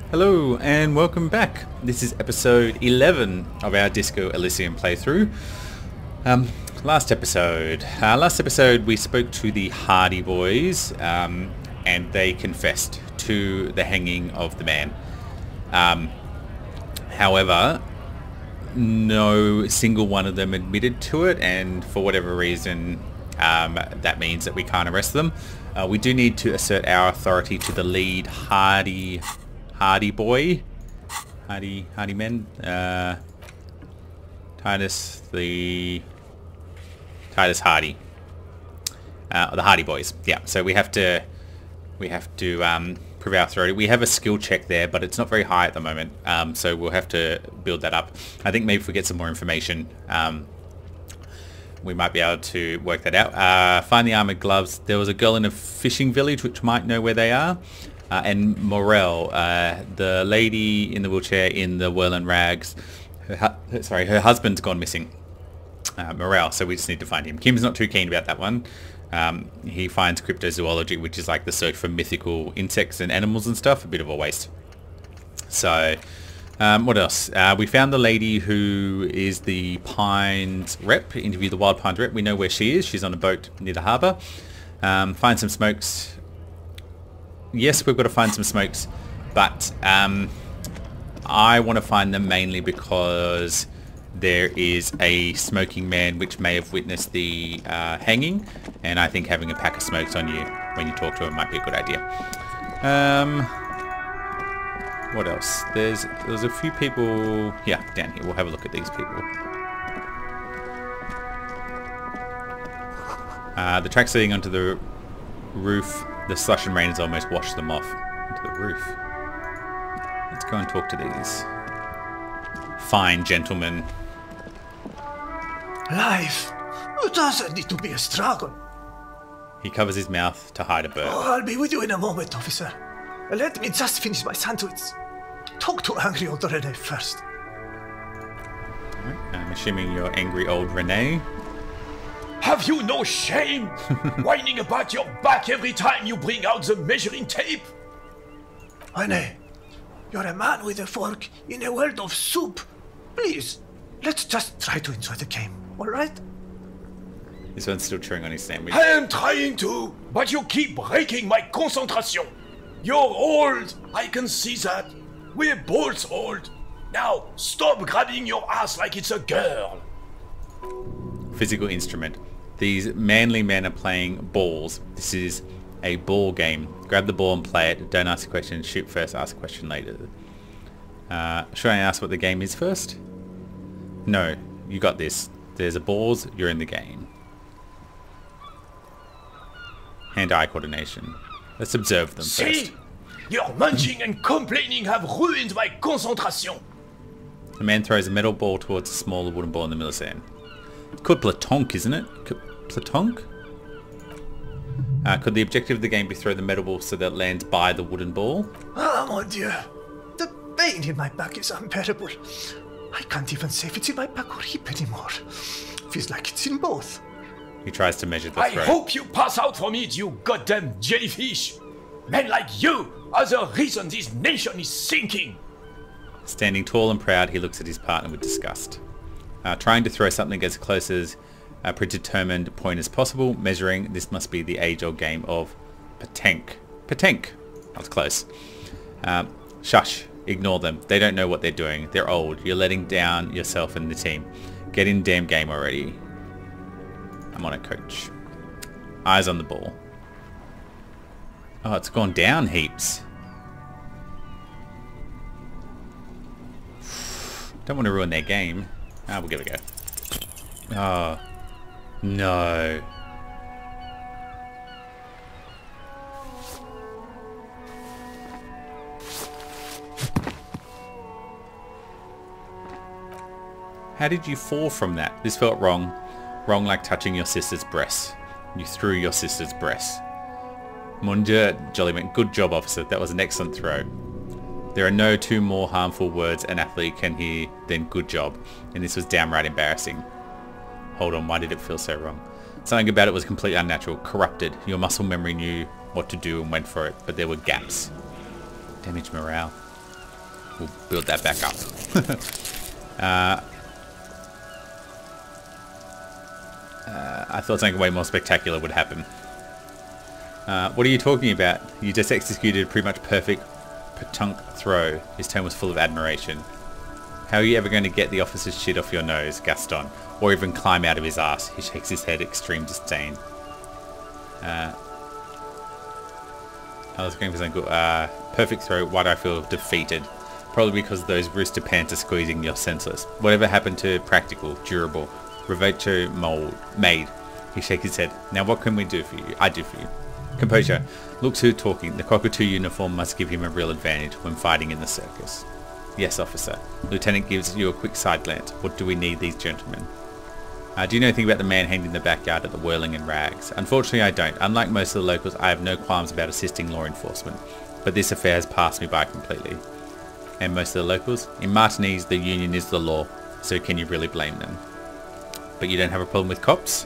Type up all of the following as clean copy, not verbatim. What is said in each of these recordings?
Hello and welcome back. This is episode 11 of our Disco Elysium playthrough. Last episode we spoke to the Hardy Boys and they confessed to the hanging of the man. However, no single one of them admitted to it, and for whatever reason that means that we can't arrest them. We do need to assert our authority to the lead Hardy men. Titus Hardy. The Hardy Boys. Yeah, so we have to prove our authority. We have a skill check there, but it's not very high at the moment. So we'll have to build that up. I think maybe if we get some more information, we might be able to work that out. Find the armored gloves. There was a girl in a fishing village which might know where they are. And Morel, the lady in the wheelchair in the whirling rags, her husband's gone missing. Morel, so we just need to find him. Kim's not too keen about that one. He finds cryptozoology, which is like the search for mythical insects and animals and stuff, a bit of a waste. So, what else? We found the lady who is the Pines rep, interviewed the Wild Pines rep. We know where she is. She's on a boat near the harbour. Find some smokes. Yes, we've got to find some smokes, but I want to find them mainly because there is a smoking man which may have witnessed the hanging, and I think having a pack of smokes on you when you talk to him might be a good idea. What else? There's a few people... Yeah, down here. We'll have a look at these people. The tracks leading onto the roof. The slush and rain has almost washed them off into the roof. Let's go and talk to these fine gentlemen. Life doesn't need to be a struggle. He covers his mouth to hide a bird. Oh, I'll be with you in a moment, officer. Let me just finish my sandwich. Talk to angry old Rene first. Right, I'm assuming you're angry old Rene. Have you no shame? Whining about your back every time you bring out the measuring tape? Rene, you're a man with a fork in a world of soup. Please, let's just try to enjoy the game, alright? This one's still chewing on his sandwich. I am trying to, but you keep breaking my concentration. You're old, I can see that. We're both old. Now, stop grabbing your ass like it's a girl. Physical instrument. These manly men are playing balls. This is a ball game. Grab the ball and play it. Don't ask a question. Shoot first, ask a question later. Should I ask what the game is first? No, you got this. There's a balls, you're in the game. Hand-eye coordination. Let's observe them See? first. Your munching and complaining have ruined my concentration. The man throws a metal ball towards a smaller wooden ball in the middle of the sand. It's called Platonk, isn't it? Platonk? Could the objective of the game be throw the metal ball so that it lands by the wooden ball? Ah, mon Dieu. The pain in my back is unbearable. I can't even say if it's in my back or hip anymore. Feels like it's in both. He tries to measure the I throw. hope you pass out from it, you goddamn jellyfish. Men like you are the reason this nation is sinking. Standing tall and proud, he looks at his partner with disgust. Trying to throw something as close as a predetermined point as possible. Measuring, this must be the age-old game of Patenk. Patenk! That was close. Shush. Ignore them. They don't know what they're doing. They're old. You're letting down yourself and the team. Get in damn game already. I'm on it, coach. Eyes on the ball. Oh, it's gone down heaps. Don't want to ruin their game. We'll give it a go. Oh, no. How did you fall from that? This felt wrong. Wrong like touching your sister's breasts. You threw your sister's breasts. Mon Dieu, Jollyman. Good job, officer. That was an excellent throw. There are no two more harmful words an athlete can hear than good job, and this was downright embarrassing. Hold on, why did it feel so wrong? Something about it was completely unnatural, corrupted. Your muscle memory knew what to do and went for it, but there were gaps. Damaged morale. We'll build that back up. I thought something way more spectacular would happen. What are you talking about? You just executed a pretty much perfect Petunk throw. His tone was full of admiration. How are you ever going to get the officer's shit off your nose, Gaston? Or even climb out of his ass? He shakes his head, extreme disdain. I was going for something good. Perfect throw. Why do I feel defeated? Probably because those rooster pants are squeezing. You're senseless. Whatever happened to practical, durable, Revocho made? He shakes his head. Now what can we do for you? I do for you. Composure. Looks who's talking. The cockatoo uniform must give him a real advantage when fighting in the circus. Yes, officer. Lieutenant gives you a quick side glance. What do we need these gentlemen? Do you know anything about the manhandling in the backyard at the Whirling and Rags? Unfortunately, I don't. Unlike most of the locals, I have no qualms about assisting law enforcement. But this affair has passed me by completely. And most of the locals? In Martinez, the union is the law. So can you really blame them? But you don't have a problem with cops?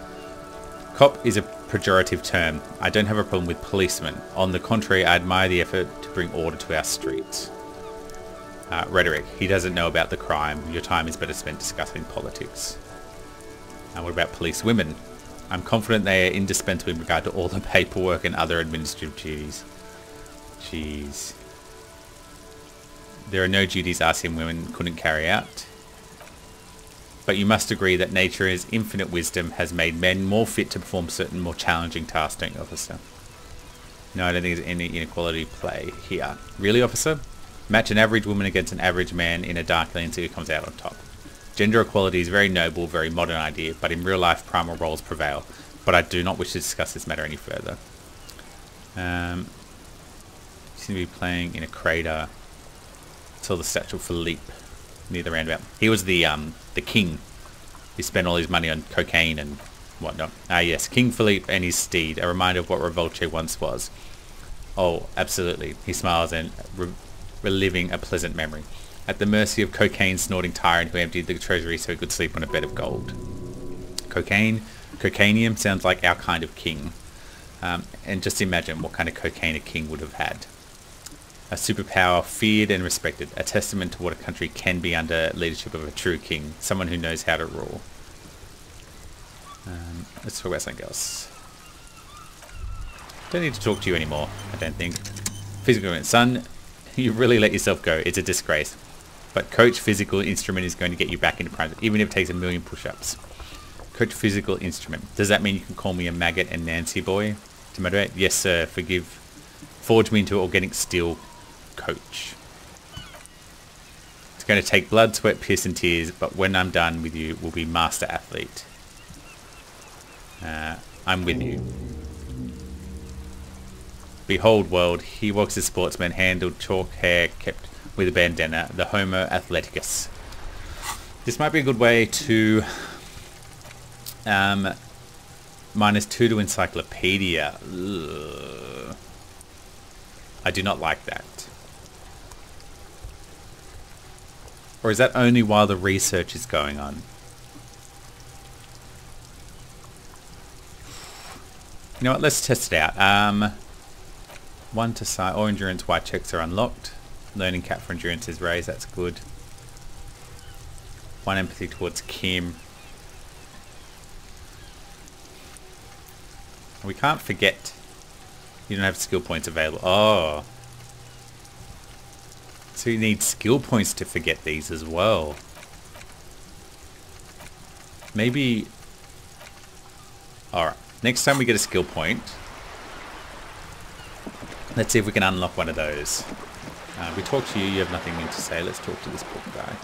Cop is a pejorative term. I don't have a problem with policemen. On the contrary, I admire the effort to bring order to our streets. Rhetoric. He doesn't know about the crime. Your time is better spent discussing politics. What about police women? I'm confident they are indispensable in regard to all the paperwork and other administrative duties. Jeez. There are no duties asking women couldn't carry out. But you must agree that nature's infinite wisdom has made men more fit to perform certain more challenging tasks, don't you, officer? No, I don't think there's any inequality play here. Really, officer? Match an average woman against an average man in a dark lane and see who comes out on top. Gender equality is a very noble, very modern idea, but in real life primal roles prevail. But I do not wish to discuss this matter any further. You seem to be playing in a crater. Saw the statue of Philippe near the roundabout. He was the king. He spent all his money on cocaine and whatnot. Yes, King Philippe and his steed, a reminder of what Revolche once was. Oh, absolutely. He smiles and reliving a pleasant memory. At the mercy of cocaine-snorting tyrant who emptied the treasury so he could sleep on a bed of gold. Cocaine? Cocainium sounds like our kind of king. And just imagine what kind of cocaine a king would have had. A superpower feared and respected, a testament to what a country can be under leadership of a true king, someone who knows how to rule. Let's talk about something else. Don't need to talk to you anymore, I don't think. Physical, son, you really let yourself go. It's a disgrace. But Coach Physical Instrument is going to get you back into prime, even if it takes 1,000,000 push-ups. Coach Physical Instrument. Does that mean you can call me a maggot and Nancy boy? To motivate? Yes, sir. Forge me into organic steel, Coach. It's going to take blood, sweat, piss and tears, but when I'm done with you, we'll be master athlete. I'm with you. Behold world, he walks a sportsman, handled chalk hair, kept with a bandana, the Homo Athleticus. This might be a good way to -2 to encyclopedia. Ugh. I do not like that. Or is that only while the research is going on? You know what, let's test it out. 1 to side, all endurance white checks are unlocked. Learning cap for endurance is raised, that's good. 1 empathy towards Kim. We can't forget. You don't have skill points available. Oh. So you need skill points to forget these as well. Maybe... Alright. Next time we get a skill point, let's see if we can unlock one of those. We talk to you, you have nothing new to say. Let's talk to this book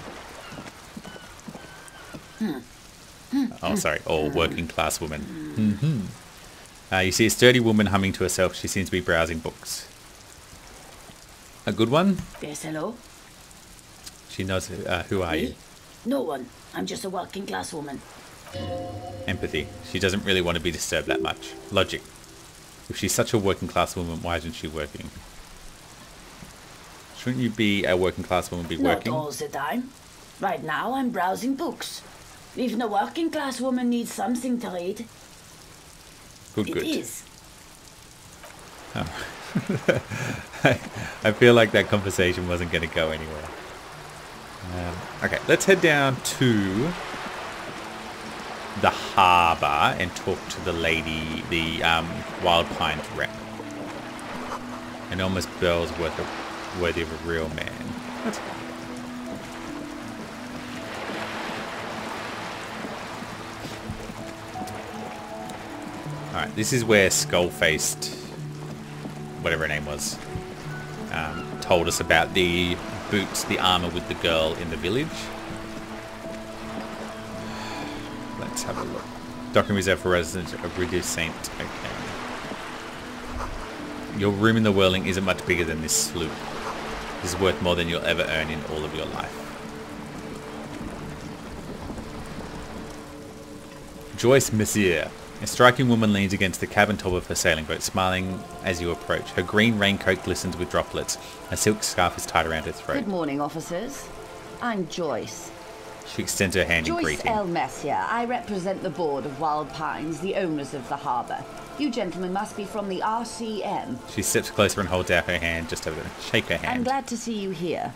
guy. Oh, sorry. Oh, working class woman. You see a sturdy woman humming to herself. She seems to be browsing books. A good one? Yes, hello? She knows who are you? No one. I'm just a working class woman. Empathy. She doesn't really want to be disturbed that much. Logic. If she's such a working class woman, why isn't she working? Shouldn't you be a working class woman be working? Not all the time. Right now I'm browsing books. Even a working class woman needs something to read. Good. It is. Oh. I feel like that conversation wasn't going to go anywhere. Okay, let's head down to the harbour and talk to the lady, the Wild Pines rep. An almost bell's worthy of a real man. That's fine. Alright, this is where Skull-Faced, whatever her name was, told us about the boots, the armour with the girl in the village. Let's have a look. Docking reserved for residents of Rue de Saint. Okay. Your room in the Whirling isn't much bigger than this sloop. This is worth more than you'll ever earn in all of your life. Joyce Messier. A striking woman leans against the cabin top of her sailing boat, smiling as you approach. Her green raincoat glistens with droplets. A silk scarf is tied around her throat. Good morning, officers. I'm Joyce. She extends her hand in Joyce greeting. L. Messier. I represent the board of Wild Pines, the owners of the harbour. You gentlemen must be from the RCM. She steps closer and holds out her hand just over there. Shake her hand. I'm glad to see you here.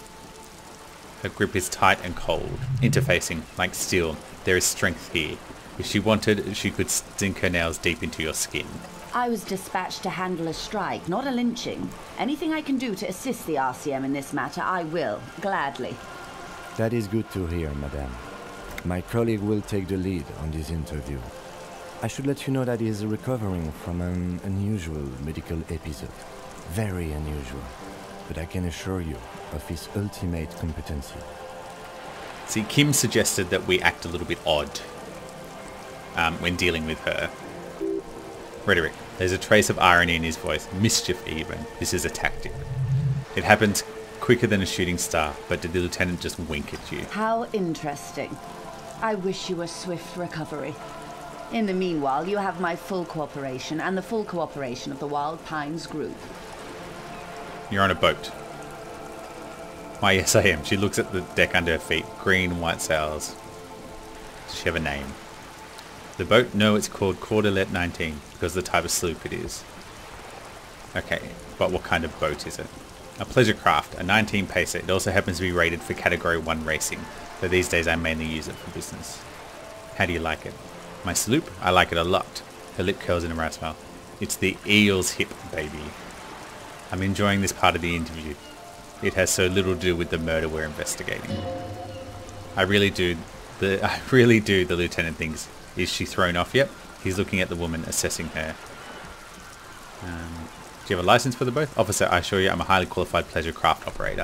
Her grip is tight and cold, interfacing like steel. There is strength here. If she wanted, she could sink her nails deep into your skin. I was dispatched to handle a strike, not a lynching. Anything I can do to assist the RCM in this matter, I will, gladly. That is good to hear, madame. My colleague will take the lead on this interview. I should let you know that he is recovering from an unusual medical episode. Very unusual. But I can assure you of his ultimate competency. See, Kim suggested that we act a little bit odd when dealing with her. Rhetoric. There's a trace of irony in his voice. Mischief, even. This is a tactic. It happens quicker than a shooting star, but did the lieutenant just wink at you? How interesting. I wish you a swift recovery. In the meanwhile, you have my full cooperation and the full cooperation of the Wild Pines group. You're on a boat. Why, yes, I am. She looks at the deck under her feet. Green and white sails. Does she have a name? The boat? No, it's called Cordelet 19, because of the type of sloop it is. Okay, but what kind of boat is it? A pleasure craft, a 19 pacer. It also happens to be rated for Category 1 racing, though these days I mainly use it for business. How do you like it? My sloop? I like it a lot. Her lip curls in a wry smile. It's the eel's hip, baby. I'm enjoying this part of the interview. It has so little to do with the murder we're investigating. I really do, the lieutenant thinks. Is she thrown off yet? He's looking at the woman, assessing her. Do you have a license for the boat? Officer, I assure you I'm a highly qualified pleasure craft operator.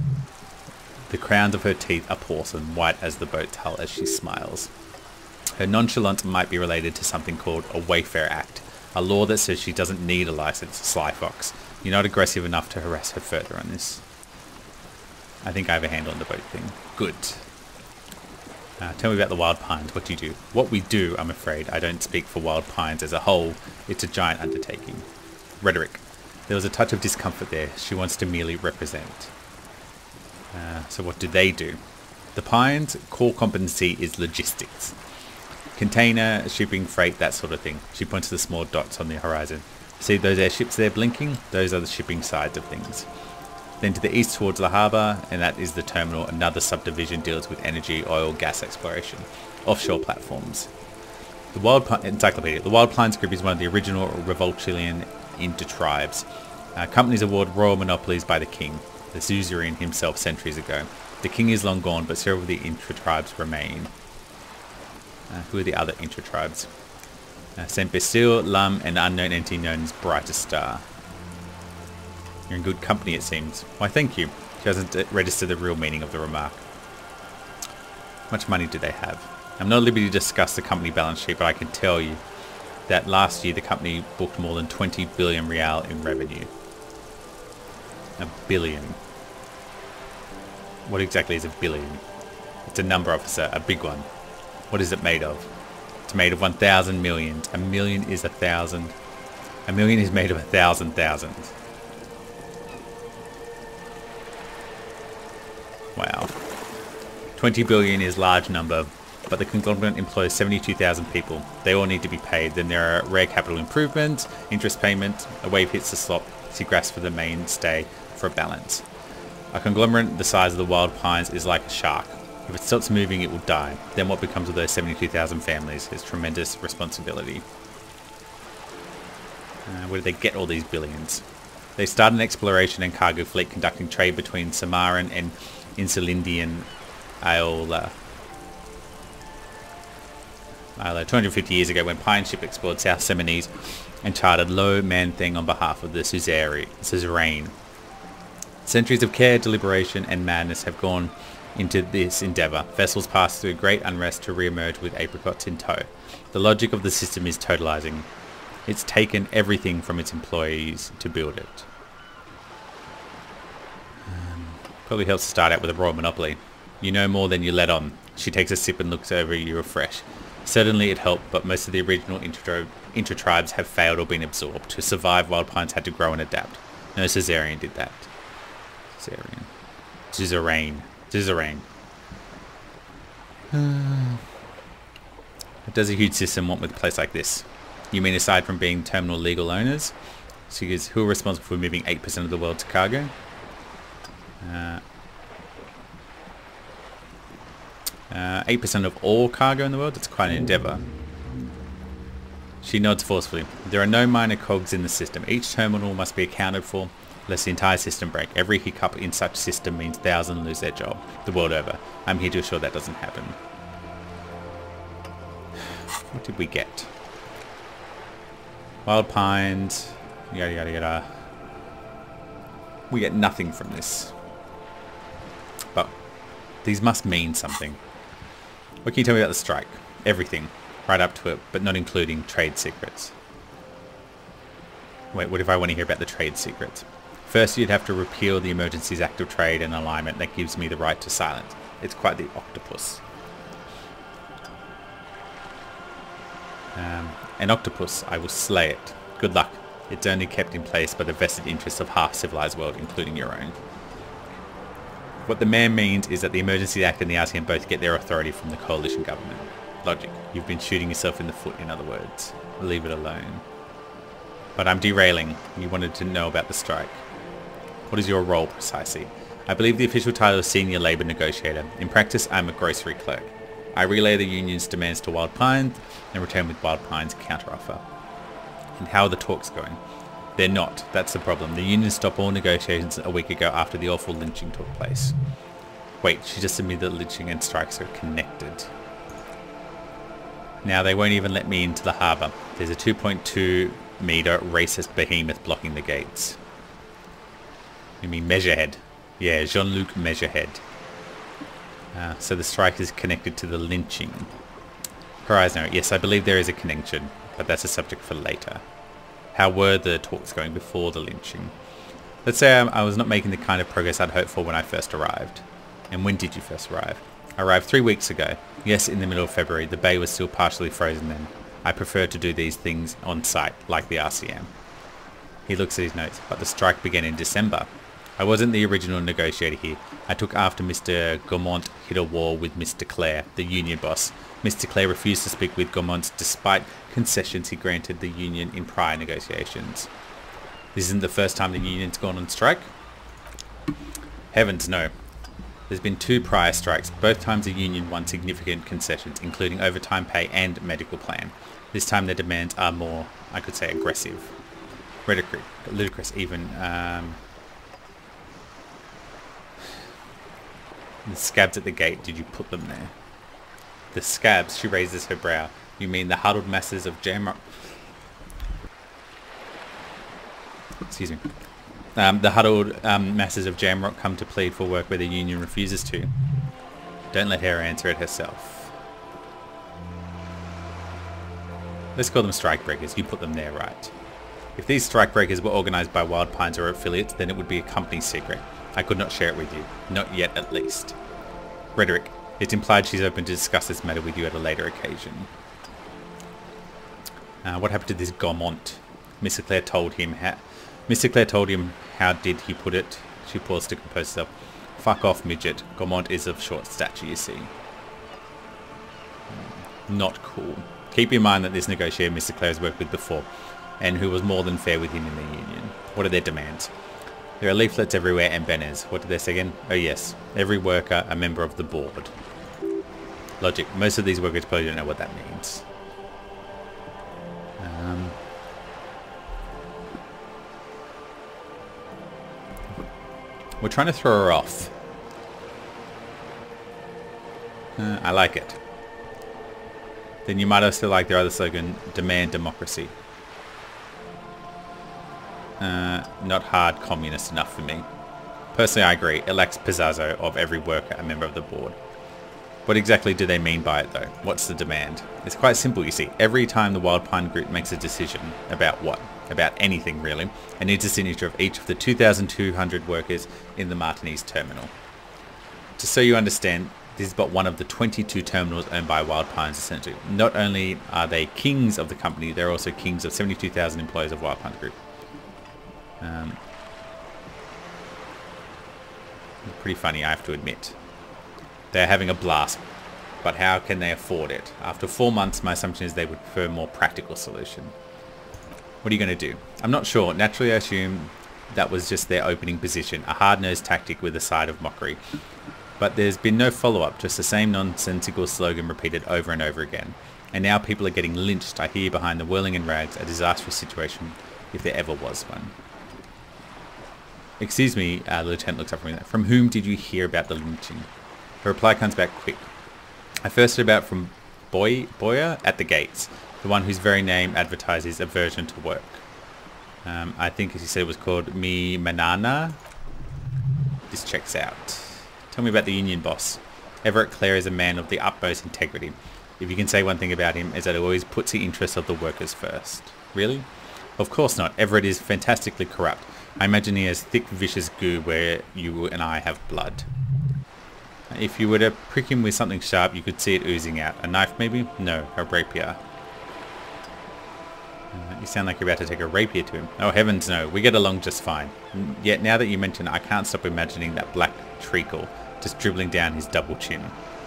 The crowns of her teeth are porcelain, white as the boat's hull as she smiles. Her nonchalance might be related to something called a Wayfarer Act, a law that says she doesn't need a license, Sly Fox. You're not aggressive enough to harass her further on this. I think I have a handle on the boat thing. Good. Tell me about the Wild Pines. What do you do? What we do, I'm afraid. I don't speak for Wild Pines as a whole. It's a giant undertaking. Rhetoric. There was a touch of discomfort there. She wants to merely represent. So what do they do? The Pines' core competency is logistics. Container, shipping, freight, that sort of thing. She points to the small dots on the horizon. See those airships there blinking? Those are the shipping sides of things. Then to the east towards the harbour, and that is the terminal. Another subdivision deals with energy, oil, gas exploration. Offshore platforms. The Wild Pines Group is one of the original Revoltilian inter-tribes. Companies award royal monopolies by the king, the suzerain himself centuries ago. The king is long gone, but several of the intra-tribes remain. Who are the other intra-tribes? Saint Bastille, Lum, and an unknown entity known as Brightest Star. You're in good company, it seems. Why, thank you. She hasn't registered the real meaning of the remark. How much money do they have? I'm not at liberty to discuss the company balance sheet, but I can tell you that last year the company booked more than 20 billion real in revenue. A billion. What exactly is a billion? It's a number, officer, a big one. What is it made of? It's made of 1,000 millions. A million is 1,000. A million is made of 1,000 thousands. Wow. 20 billion is a large number, but the conglomerate employs 72,000 people. They all need to be paid. Then there are rare capital improvements, interest payments, a wave hits the slot, he grasps for the mainstay for a balance. A conglomerate the size of the Wild Pines is like a shark. If it stops moving, it will die. Then what becomes of those 72,000 families is tremendous responsibility. Where did they get all these billions? They started an exploration and cargo fleet conducting trade between Samaran and Insulindian Aola. 250 years ago, when Pine Ship explored South Seminoles and chartered Lo Man Thing on behalf of the suzerain. Centuries of care, deliberation and madness have gone into this endeavour. Vessels pass through great unrest to re-emerge with apricots in tow. The logic of the system is totalising. It's taken everything from its employees to build it. Probably helps to start out with a royal monopoly. You know more than you let on. She takes a sip and looks over you afresh. Certainly it helped, but most of the original intra-tribes have failed or been absorbed. To survive, Wild Pines had to grow and adapt. No Suzerain did that. Suzerain. What does a huge system want with a place like this? You mean aside from being terminal legal owners? So who are responsible for moving 8% of the world's cargo? 8% of all cargo in the world? That's quite an endeavour. She nods forcefully. There are no minor cogs in the system. Each terminal must be accounted for, lest the entire system break. Every hiccup in such system means thousands lose their job, the world over. I'm here to assure that doesn't happen. What did we get? Wild Pines, yada yada yada. We get nothing from this. But these must mean something. What can you tell me about the strike? Everything. Right up to it, but not including trade secrets. Wait, what if I want to hear about the trade secrets? First, you'd have to repeal the Emergencies Act of Trade and Alignment that gives me the right to silence. It's quite the octopus. An octopus, I will slay it. Good luck. It's only kept in place by the vested interests of half civilized world, including your own. What the man means is that the Emergency Act and the RCM both get their authority from the coalition government. Logic. You've been shooting yourself in the foot, in other words. Leave it alone. But I'm derailing. You wanted to know about the strike. What is your role precisely? I believe the official title is Senior Labour Negotiator. In practice, I'm a grocery clerk. I relay the union's demands to Wild Pines and return with Wild Pines' counteroffer. And how are the talks going? They're not. That's the problem. The union stopped all negotiations a week ago after the awful lynching took place. Wait, she just admitted that lynching and strikes are connected. Now they won't even let me into the harbour. There's a 2.2 metre racist behemoth blocking the gates. You mean Measurehead? Yeah, Jean-Luc Measurehead. So the strike is connected to the lynching. Her eyes narrow. Yes, I believe there is a connection, but that's a subject for later. How were the talks going before the lynching? Let's say I was not making the kind of progress I'd hoped for when I first arrived. And when did you first arrive? I arrived 3 weeks ago. Yes, in the middle of February. The bay was still partially frozen then. I prefer to do these things on site, like the RCM. He looks at his notes. But the strike began in December. I wasn't the original negotiator here. I took after Mr. Gaumont hit a war with Mr. Clare, the union boss. Mr. Clare refused to speak with Gaumont despite concessions he granted the union in prior negotiations. This isn't the first time the union's gone on strike? Heavens no. There's been 2 prior strikes. Both times the union won significant concessions, including overtime pay and medical plan. This time their demands are more, I could say, aggressive. Ludicrous even. The scabs at the gate, did you put them there? The scabs, she raises her brow. You mean the huddled masses of jamrock? Excuse me. The huddled masses of jamrock come to plead for work where the union refuses to. Don't let her answer it herself. Let's call them strikebreakers. You put them there, right? If these strikebreakers were organised by Wild Pines or affiliates, then it would be a company secret. I could not share it with you. Not yet, at least. Rhetoric. It's implied she's open to discuss this matter with you at a later occasion. What happened to this Gaumont? Mr. Clare told him how did he put it? She paused to compose herself. Fuck off, midget. Gaumont is of short stature, you see. Not cool. Keep in mind that this negotiator Mr. Clare has worked with before. and who was more than fair with him in the union. What are their demands? There are leaflets everywhere and banners. What did they say again? Oh yes, every worker a member of the board. Logic. Most of these workers probably don't know what that means. We're trying to throw her off. I like it. Then you might also like their other slogan, demand democracy. Not hard communist enough for me. Personally, I agree. It lacks pizazzo of every worker a member of the board. What exactly do they mean by it though? What's the demand? It's quite simple, you see. Every time the Wild Pine Group makes a decision about what? About anything really, it needs a signature of each of the 2,200 workers in the Martinez terminal. Just so you understand, this is but one of the 22 terminals owned by Wild Pines essentially. Not only are they kings of the company, they're also kings of 72,000 employees of Wild Pine Group. Pretty funny, I have to admit. They're having a blast, but how can they afford it? After 4 months, my assumption is they would prefer a more practical solution. What are you going to do? I'm not sure. Naturally, I assume that was just their opening position, a hard-nosed tactic with a side of mockery. But there's been no follow-up, just the same nonsensical slogan repeated over and over again. And now people are getting lynched, I hear, behind the whirling in rags, a disastrous situation, if there ever was one. Excuse me, the lieutenant looks up from me. From whom did you hear about the lynching? The reply comes back quick. I first heard about from Boyer at the gates, the one whose very name advertises aversion to work. I think, as you said, it was called Mi Manana. This checks out. Tell me about the union boss. Everett Clare is a man of the utmost integrity. If you can say one thing about him, is that he always puts the interests of the workers first. Really? Of course not. Everett is fantastically corrupt. I imagine he has thick, vicious goo where you and I have blood. If you were to prick him with something sharp, you could see it oozing out. A knife, maybe? No, a rapier. You sound like you're about to take a rapier to him. Oh, heavens no. We get along just fine. Yet now that you mention it, I can't stop imagining that black treacle just dribbling down his double chin.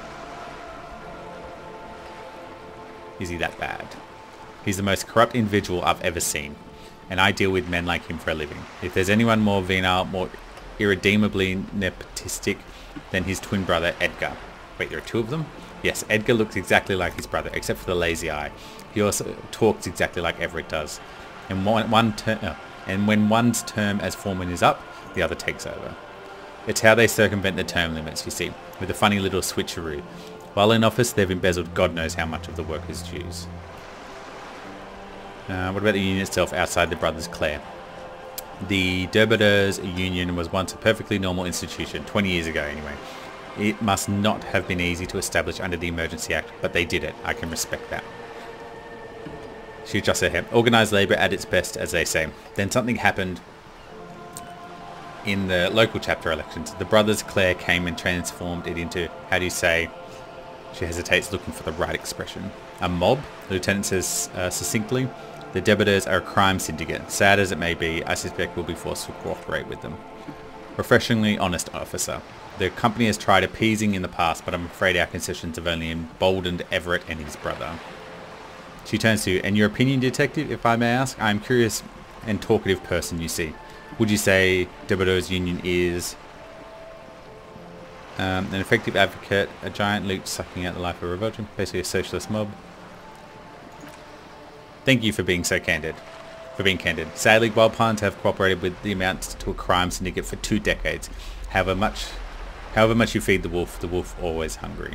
Is he that bad? He's the most corrupt individual I've ever seen. And I deal with men like him for a living. If there's anyone more venal, more irredeemably nepotistic than his twin brother, Edgar. Wait, there are two of them? Yes, Edgar looks exactly like his brother, except for the lazy eye. He also talks exactly like Everett does. And when one's term as foreman is up, the other takes over. It's how they circumvent the term limits, you see, with a funny little switcheroo. While in office, they've embezzled God knows how much of the workers' dues. What about the union itself outside the Brothers Clare? The Derbaders Union was once a perfectly normal institution, 20 years ago anyway. It must not have been easy to establish under the Emergency Act, but they did it. I can respect that. She adjusts her hair. Organised labour at its best, as they say. Then something happened in the local chapter elections. The Brothers Clare came and transformed it into, how do you say, she hesitates, looking for the right expression. A mob, the lieutenant says succinctly. The Derbaders are a crime syndicate. Sad as it may be, I suspect we'll be forced to cooperate with them. Refreshingly honest officer. The company has tried appeasing in the past, but I'm afraid our concessions have only emboldened Everett and his brother. She turns to you. And your opinion, detective, if I may ask? I'm a curious and talkative person, you see. Would you say Derbaders Union is an effective advocate, a giant leech sucking out the life of a revolution, basically a socialist mob? Thank you for being so candid. Sadly, Wild Pines have cooperated with the amounts to a crime syndicate for 2 decades. However much you feed the wolf always hungry.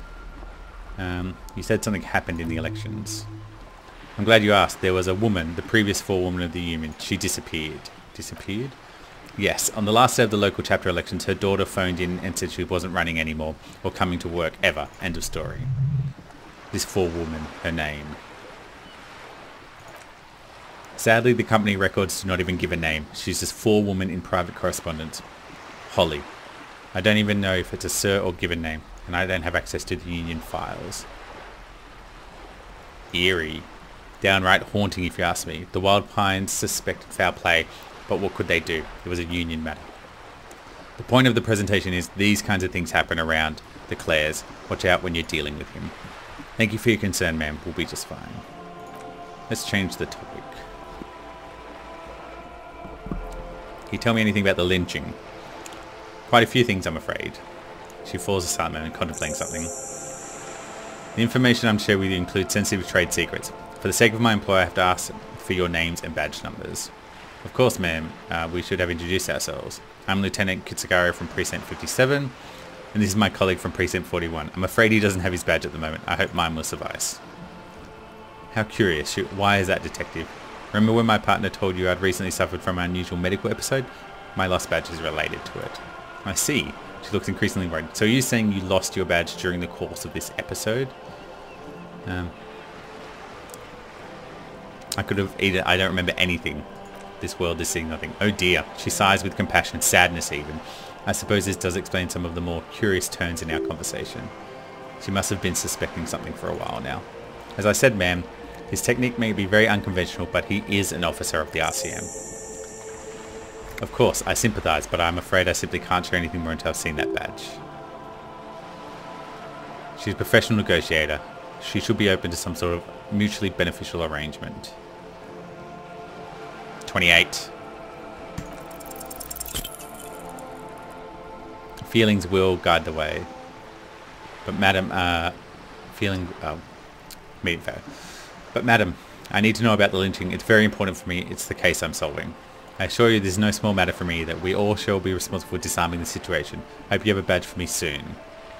You said something happened in the elections. I'm glad you asked. There was a woman, the previous forewoman of the union. She disappeared. Disappeared? Yes, on the last day of the local chapter elections, her daughter phoned in and said she wasn't running anymore, or coming to work, ever. End of story. This forewoman, her name. Sadly, the company records do not even give a name. She's just forewoman in private correspondence. Holly. I don't even know if it's a sir or given name, and I don't have access to the union files. Eerie. Downright haunting, if you ask me. The Wild Pines suspected foul play, but what could they do? It was a union matter. The point of the presentation is these kinds of things happen around the Clares. Watch out when you're dealing with him. Thank you for your concern, ma'am. We'll be just fine. Let's change the topic. Can you tell me anything about the lynching? Quite a few things, I'm afraid. She falls aside and contemplating something. The information I'm sharing with you includes sensitive trade secrets. For the sake of my employer, I have to ask for your names and badge numbers. Of course, ma'am. We should have introduced ourselves. I'm Lieutenant Kitsugari from Precinct 57, and this is my colleague from Precinct 41. I'm afraid he doesn't have his badge at the moment. I hope mine will suffice. How curious. Why is that, Detective? Remember when my partner told you I'd recently suffered from an unusual medical episode? My lost badge is related to it. I see. She looks increasingly worried. So are you saying you lost your badge during the course of this episode? I could have either... I don't remember anything. This world is seeing nothing. Oh dear. She sighs with compassion and sadness even. I suppose this does explain some of the more curious turns in our conversation. She must have been suspecting something for a while now. As I said, ma'am, his technique may be very unconventional, but he is an officer of the RCM. Of course, I sympathise, but I'm afraid I simply can't share anything more until I've seen that badge. She's a professional negotiator. She should be open to some sort of mutually beneficial arrangement. 28. Feelings will guide the way. But madam, But madam, I need to know about the lynching. It's very important for me. It's the case I'm solving. I assure you this is no small matter for me, that we all shall be responsible for disarming the situation. I hope you have a badge for me soon.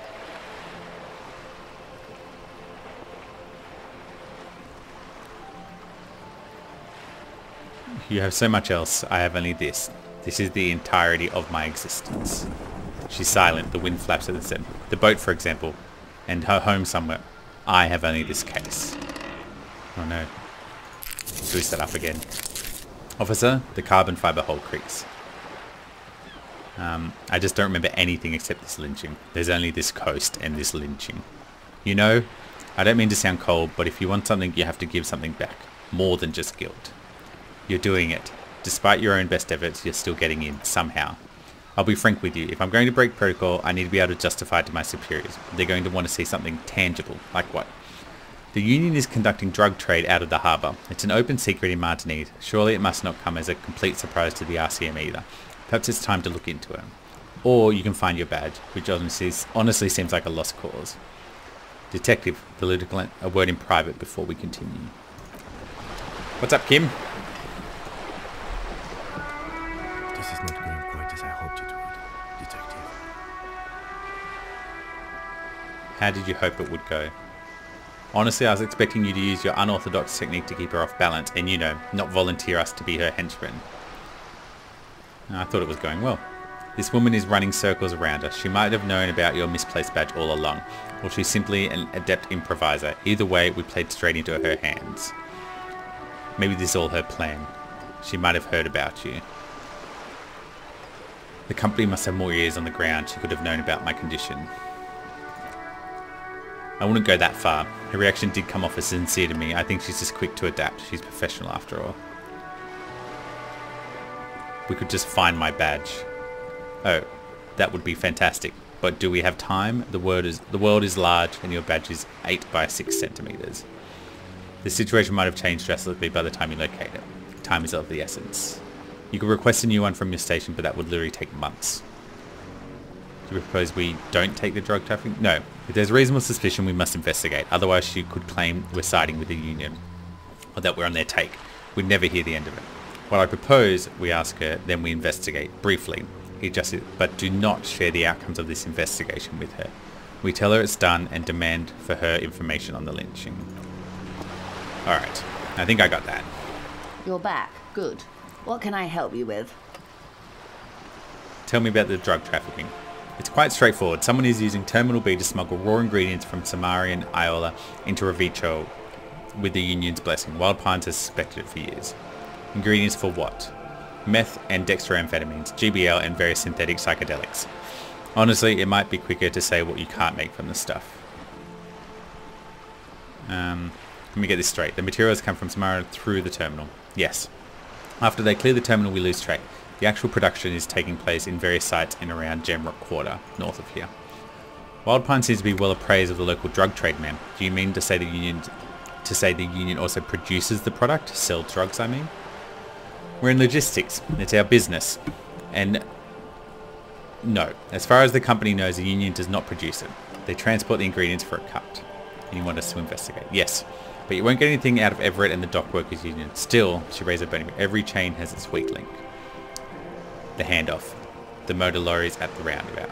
You have so much else. I have only this. This is the entirety of my existence. She's silent. The wind flaps at the center. The boat, for example, and her home somewhere. I have only this case. Oh no. Boost that up again. Officer, the carbon fiber hull creaks. I just don't remember anything except this lynching. There's only this coast and this lynching. You know, I don't mean to sound cold, but if you want something, you have to give something back. More than just guilt. You're doing it. Despite your own best efforts, you're still getting in, somehow. I'll be frank with you. If I'm going to break protocol, I need to be able to justify it to my superiors. They're going to want to see something tangible. Like what? The Union is conducting drug trade out of the harbour. It's an open secret in Martinique. Surely it must not come as a complete surprise to the RCM either. Perhaps it's time to look into it. Or you can find your badge, which honestly seems like a lost cause. Detective, the lieutenant, a word in private before we continue. What's up, Kim? This is not going quite as I hoped it would, Detective. How did you hope it would go? Honestly, I was expecting you to use your unorthodox technique to keep her off balance and, you know, not volunteer us to be her henchmen. I thought it was going well. This woman is running circles around us. She might have known about your misplaced badge all along, or she's simply an adept improviser. Either way, we played straight into her hands. Maybe this is all her plan. She might have heard about you. The company must have more ears on the ground. She could have known about my condition. I wouldn't go that far. Her reaction did come off as sincere to me. I think she's just quick to adapt. She's professional after all. We could just find my badge. Oh, that would be fantastic. But do we have time? The world is large and your badge is 8 by 6 centimeters. The situation might have changed drastically by the time you locate it. Time is of the essence. You could request a new one from your station, but that would literally take months. Do we propose we don't take the drug trafficking? No. If there's reasonable suspicion, we must investigate. Otherwise, she could claim we're siding with the Union, or that we're on their take. We'd never hear the end of it. What I propose, we ask her, then we investigate, briefly. He adjusted, but do not share the outcomes of this investigation with her. We tell her it's done and demand for her information on the lynching. Alright, I think I got that. You're back. Good. What can I help you with? Tell me about the drug trafficking. It's quite straightforward. Someone is using Terminal B to smuggle raw ingredients from Samarian Iola into Revicho with the Union's blessing. Wild Pines has suspected it for years. Ingredients for what? Meth and dextroamphetamines, GBL and various synthetic psychedelics. Honestly, it might be quicker to say what you can't make from the stuff. Let me get this straight. The materials come from Samara through the terminal. Yes. After they clear the terminal, we lose track. The actual production is taking place in various sites in around Jamrock Quarter, north of here. Wild Pine seems to be well appraised of the local drug trade, ma'am. Do you mean to say the Union also produces the product? Sells drugs, I mean? We're in logistics. It's our business. And no, as far as the company knows, the union does not produce it. They transport the ingredients for a cut. And you want us to investigate. Yes, but you won't get anything out of Everett and the Dock Workers Union. Still, she raised a burning. Every chain has its weak link. The handoff. The motor lorries at the roundabout.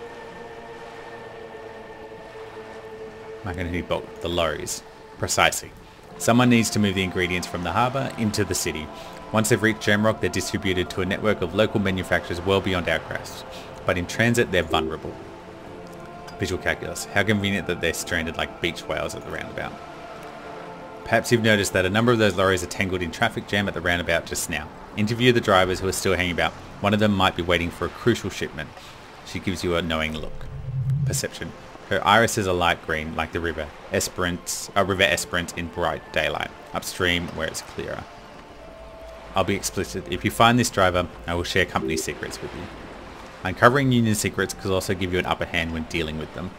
Am I going to need both? The lorries. Precisely. Someone needs to move the ingredients from the harbour into the city. Once they've reached Jamrock, they're distributed to a network of local manufacturers well beyond our grasp. But in transit, they're vulnerable. Visual calculus. How convenient that they're stranded like beach whales at the roundabout. Perhaps you've noticed that a number of those lorries are tangled in traffic jam at the roundabout just now. Interview the drivers who are still hanging about. One of them might be waiting for a crucial shipment. She gives you a knowing look. Perception. Her irises are light green, like the River Esperance in bright daylight, upstream where it's clearer. I'll be explicit. If you find this driver, I will share company secrets with you. Uncovering union secrets could also give you an upper hand when dealing with them.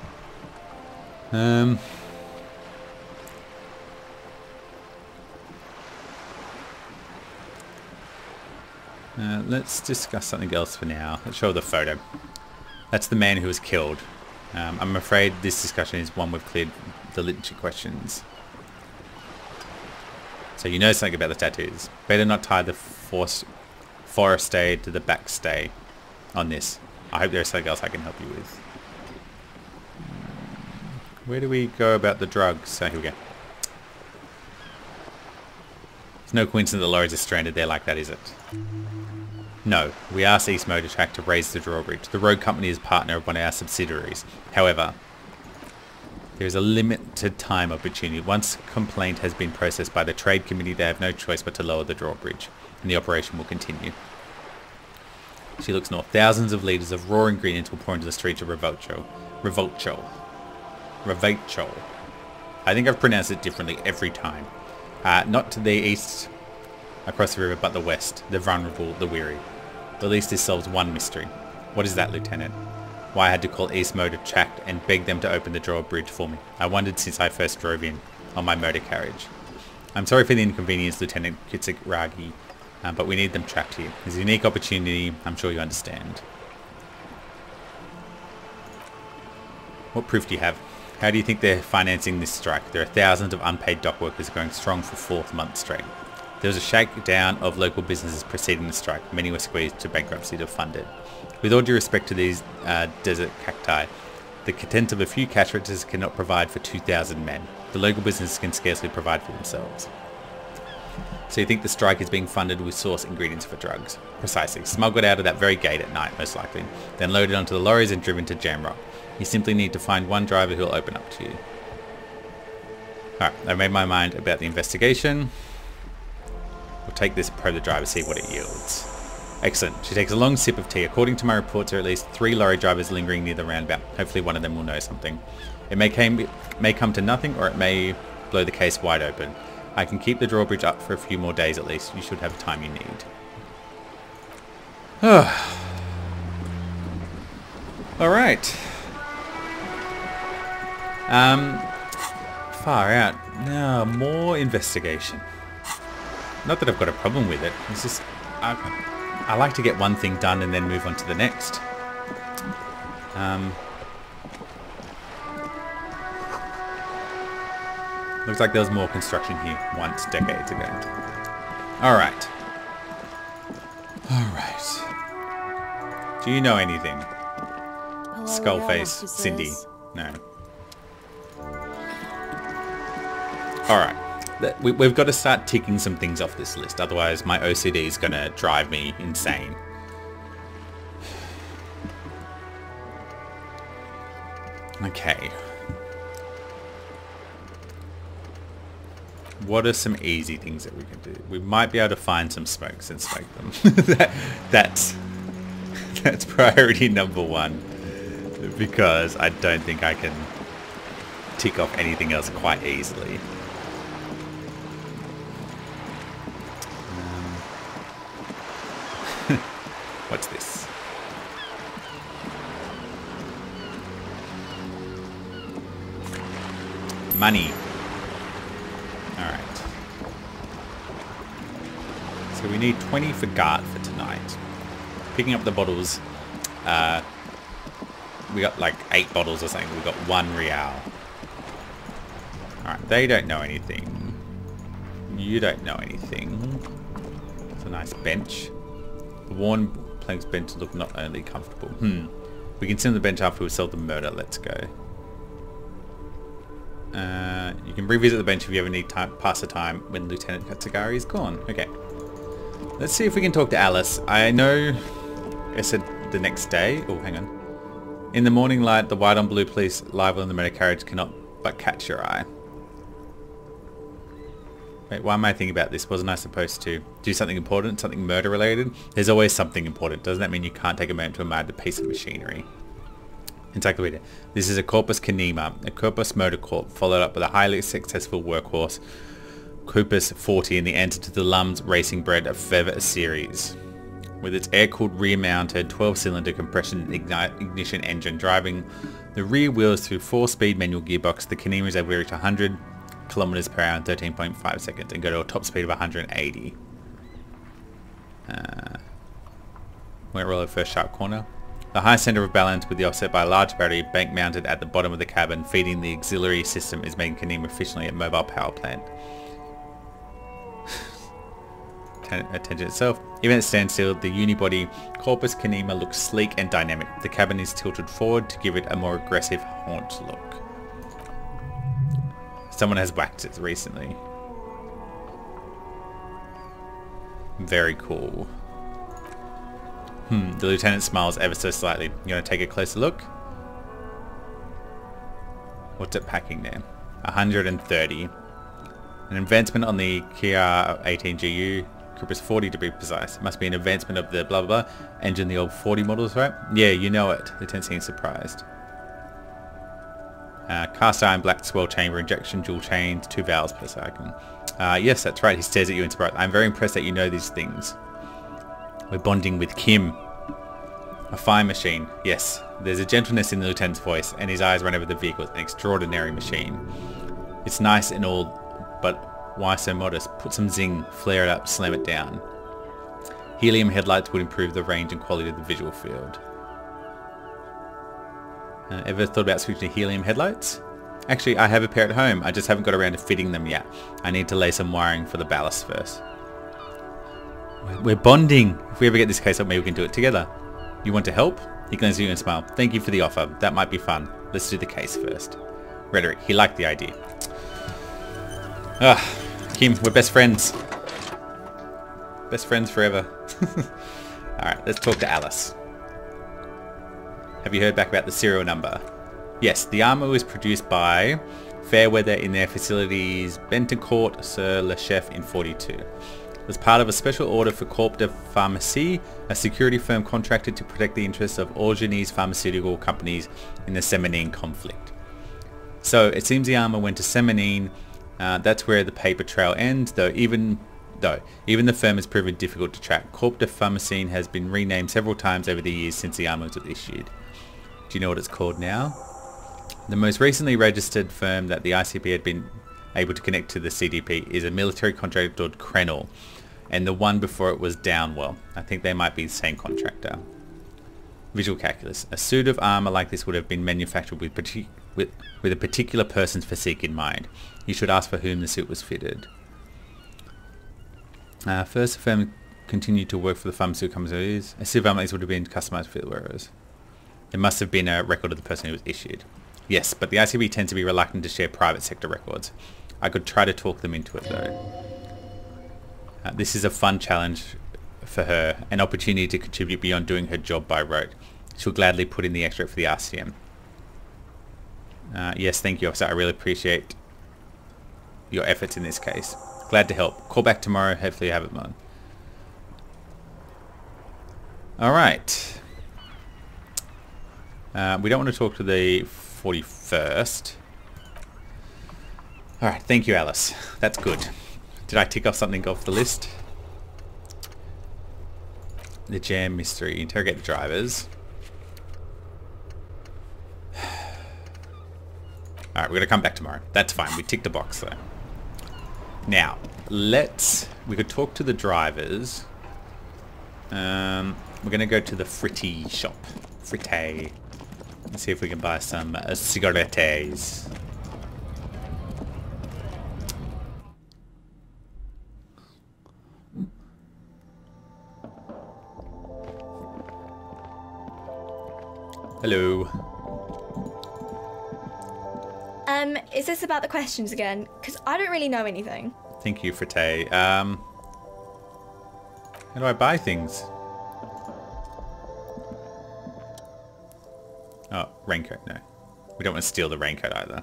Let's discuss something else for now. Let's show the photo. That's the man who was killed. I'm afraid this discussion is one we've cleared the literature questions. So you know something about the tattoos. Better not tie the forestay to the backstay on this. I hope there's something else I can help you with. Where do we go about the drugs? Oh, here we go. It's no coincidence the lorries are stranded there like that, is it? No, we asked East Motor Track to raise the drawbridge. The road company is a partner of one of our subsidiaries. However, there is a limited time opportunity. Once complaint has been processed by the trade committee, they have no choice but to lower the drawbridge, and the operation will continue. She looks north. Thousands of litres of raw ingredients will pour into the streets of Revolcho. I think I've pronounced it differently every time. Not to the east across the river, but the west. The vulnerable, the weary. At least this solves one mystery. What is that, Lieutenant? Why I had to call East Motor Track and beg them to open the drawbridge for me. I wondered since I first drove in on my motor carriage. I'm sorry for the inconvenience, Lieutenant Kitsaragi, but we need them tracked here. It's a unique opportunity, I'm sure you understand. What proof do you have? How do you think they're financing this strike? There are thousands of unpaid dock workers going strong for 4th month straight. There was a shakedown of local businesses preceding the strike. Many were squeezed to bankruptcy to fund it. With all due respect to these desert cacti, the content of a few cash registers cannot provide for 2,000 men. The local businesses can scarcely provide for themselves. So you think the strike is being funded with source ingredients for drugs? Precisely. Smuggled out of that very gate at night, most likely. Then loaded onto the lorries and driven to Jamrock. You simply need to find one driver who will open up to you. Alright, I've made my mind about the investigation. We'll take this probe the driver, see what it yields. Excellent. She takes a long sip of tea. According to my reports, there are at least 3 lorry drivers lingering near the roundabout. Hopefully one of them will know something. It may come to nothing, or it may blow the case wide open. I can keep the drawbridge up for a few more days at least. You should have the time you need. Alright. Far out. Now, more investigation. Not that I've got a problem with it. It's just... I like to get one thing done and then move on to the next. Looks like there was more construction here once, decades ago. Alright. Alright. Do you know anything? Skullface, Cindy. No. Alright. We've got to start ticking some things off this list, otherwise my OCD is going to drive me insane. Okay. What are some easy things that we can do? We might be able to find some smokes and smoke them. That's priority number 1, because I don't think I can tick off anything else quite easily. What's this? Money. Alright. So we need 20 for Gart for tonight. Picking up the bottles. We got like 8 bottles or something. We got 1 real. Alright, they don't know anything. You don't know anything. It's a nice bench. The worn planks bench look not only comfortable. We can sit on the bench after we solve the murder. Let's go. You can revisit the bench if you ever need time, pass the time when Lieutenant Katsugari is gone. Okay. Let's see if we can talk to Alice. I know I said the next day. Oh, hang on. In the morning light, the white on blue police arrival in the motor carriage cannot but catch your eye. Wait, why am I thinking about this? Wasn't I supposed to do something important, something murder related? There's always something important. Doesn't that mean you can't take a moment to admire the piece of machinery? Encyclopedia. This is a Corpus Canema, a Corpus Motor Corp, followed up with a highly successful workhorse, Corpus 40, and the answer to the Lums Racing Bred of Feather series. With its air-cooled rear-mounted 12-cylinder compression ignition engine driving the rear wheels through 4-speed manual gearbox, the Canema is able to reach 100 kilometers per hour in 13.5 seconds and go to a top speed of 180. Went roll the first sharp corner. The high center of balance with the offset by a large battery bank mounted at the bottom of the cabin feeding the auxiliary system is making Canema efficiently a mobile power plant. Attention itself. Even at standstill, the unibody Corpus Canema looks sleek and dynamic. The cabin is tilted forward to give it a more aggressive haunch look. Someone has whacked it recently. Very cool. The lieutenant smiles ever so slightly. You want to take a closer look? What's it packing there? 130. An advancement on the Kia 18GU. Corpus 40 to be precise. It must be an advancement of the blah blah blah. Engine the old 40 models, right? Yeah, you know it. Lieutenant seems surprised. Cast iron black swell chamber, injection, dual chains, 2 valves per second. Yes, that's right. He stares at you in surprise. I'm very impressed that you know these things. We're bonding with Kim. A fine machine. Yes. There's a gentleness in the lieutenant's voice, and his eyes run over the vehicle. It's an extraordinary machine. It's nice and all, but why so modest? Put some zing, flare it up, slam it down. Helium headlights would improve the range and quality of the visual field. Ever thought about switching to helium headlights? Actually, I have a pair at home. I just haven't got around to fitting them yet. I need to lay some wiring for the ballast first. We're bonding. If we ever get this case up, maybe we can do it together. You want to help? He glances at you and smiles. Thank you for the offer. That might be fun. Let's do the case first. Rhetoric. He liked the idea. Kim, we're best friends. Best friends forever. Alright, let's talk to Alice. Have you heard back about the serial number? Yes, the armour was produced by Fairweather in their facilities Bentoncourt sur le Chef in 42. As part of a special order for Corp de Pharmacie, a security firm contracted to protect the interests of Orgenie's pharmaceutical companies in the Semenine conflict. So it seems the armour went to Semenine. That's where the paper trail ends, though even the firm has proven difficult to track. Corp de Pharmacie has been renamed several times over the years since the armour was issued. Do you know what it's called now? The most recently registered firm that the ICP had been able to connect to the CDP is a military contractor called Krenel, and the one before it was Downwell. I think they might be the same contractor. Visual calculus. A suit of armour like this would have been manufactured with a particular person's physique in mind. You should ask for whom the suit was fitted. First, the firm continued to work for the pharmaceutical companies. A suit of armour would have been customised for the wearers. There must have been a record of the person who was issued. Yes, but the ICB tends to be reluctant to share private sector records. I could try to talk them into it though. This is a fun challenge for her, an opportunity to contribute beyond doing her job by rote. She'll gladly put in the extra for the RCM. Yes, thank you, officer. I really appreciate your efforts in this case. Glad to help. Call back tomorrow. Hopefully you have it on. Alright. We don't want to talk to the 41st. Alright, thank you, Alice. That's good. Did I tick off something off the list? The jam mystery. Interrogate the drivers. Alright, we're going to come back tomorrow. That's fine. We ticked the box, though. Now, we could talk to the drivers. We're going to go to the Fritte shop. Fritte. Let's see if we can buy some cigarettes. Hello. Is this about the questions again? Because I don't really know anything. Thank you, Fritte. How do I buy things? Oh, raincoat, no. We don't want to steal the raincoat either.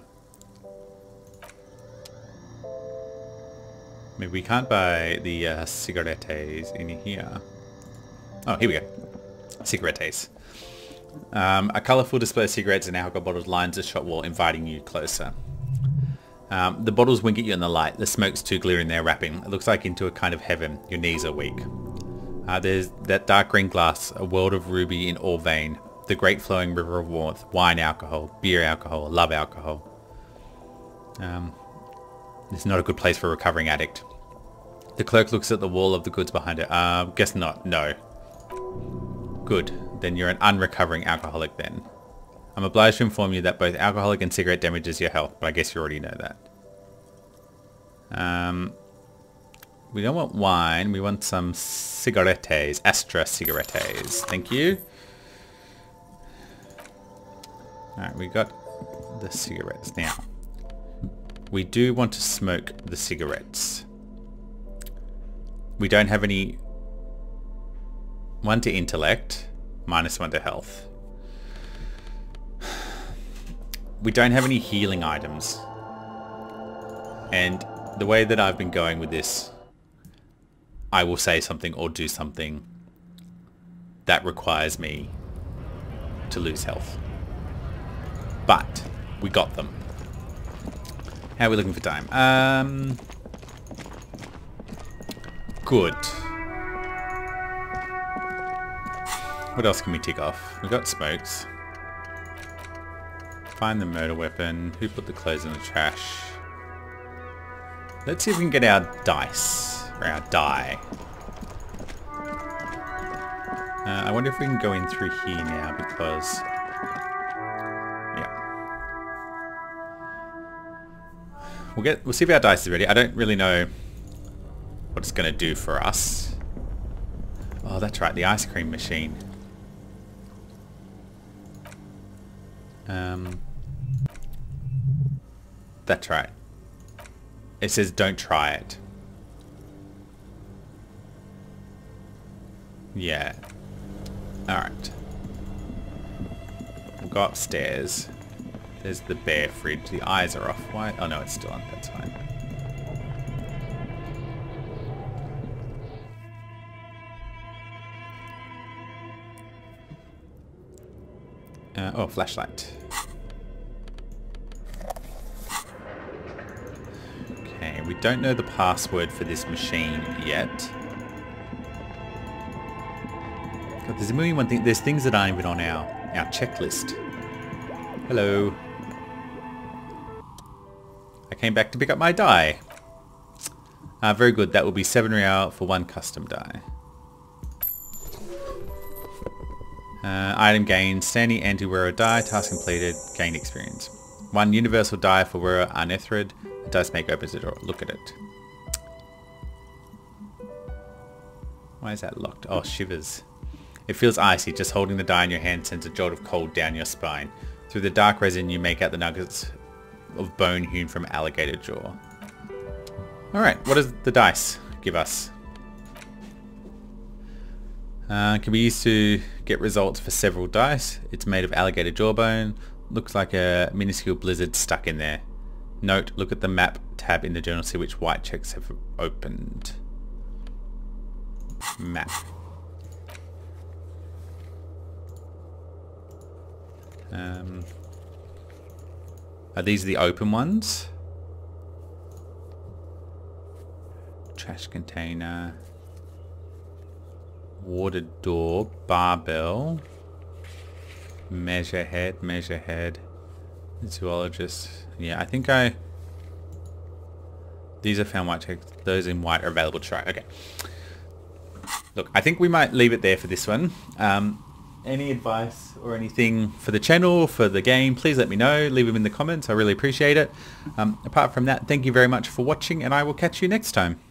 Maybe we can't buy the cigarettes in here. Oh, here we go. Cigarettes. A colourful display of cigarettes and alcohol bottles lines the shop wall, inviting you closer. The bottles wink at you in the light. The smoke's too clear in their wrapping. It looks like into a kind of heaven. Your knees are weak. There's that dark green glass, a world of ruby in all vein. The great flowing river of warmth, wine alcohol, beer alcohol, love alcohol. It's not a good place for a recovering addict. The clerk looks at the wall of the goods behind it. Guess not. No. Good. Then you're an unrecovering alcoholic then. I'm obliged to inform you that both alcoholic and cigarette damages your health, but I guess you already know that. We don't want wine, we want some cigarettes. Astra cigarettes. Thank you. Alright, we got the cigarettes. Now, we do want to smoke the cigarettes. We don't have any... 1 to intellect, -1 to health. We don't have any healing items. And the way that I've been going with this, I will say something or do something that requires me to lose health. But we got them. How are we looking for time? Good. What else can we tick off? We've got smokes. Find the murder weapon. Who put the clothes in the trash? Let's see if we can get our dice. Or our die. I wonder if we can go in through here now because... Yeah. We'll see if our dice is ready. I don't really know what it's going to do for us. Oh, that's right. The ice cream machine. That's right. It says don't try it. Yeah. Alright. We'll go upstairs. There's the bear fridge. The eyes are off. Why? Oh no, it's still on. That's fine. Oh, flashlight. Okay, we don't know the password for this machine yet. God, there's a million one thing. There's things that aren't even on our checklist. Hello. I came back to pick up my die. Very good. That will be 7 real for 1 custom die. Item gain, standing anti-wearer die, task completed, gain experience. 1 universal die for wearer Arnethrid. The dice make opens the door. Look at it. Why is that locked? Oh, shivers. It feels icy. Just holding the die in your hand sends a jolt of cold down your spine. Through the dark resin you make out the nuggets of bone hewn from alligator jaw. Alright, what does the dice give us? Can be used to get results for several dice. It's made of alligator jawbone. Looks like a minuscule blizzard stuck in there. Note, look at the map tab in the journal, see which white checks have opened. Map. Are these the open ones? Trash container. Water door, barbell, measure head, zoologist. Yeah, I think These are found white text. Those in white are available to try. Okay. Look, I think we might leave it there for this one. Any advice or anything for the channel, for the game, please let me know. Leave them in the comments. I really appreciate it. Apart from that, thank you very much for watching, and I will catch you next time.